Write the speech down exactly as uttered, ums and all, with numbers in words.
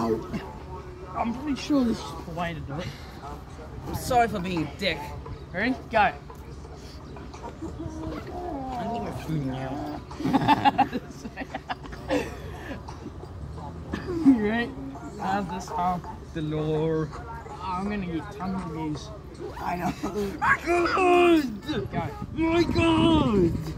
No. I'm pretty sure this is the way to do it. I'm sorry for being a dick. Ready? Go. I'm getting a food now. You ready? How's this arm? The lore. I'm gonna get tons of views. I know. My God! My God!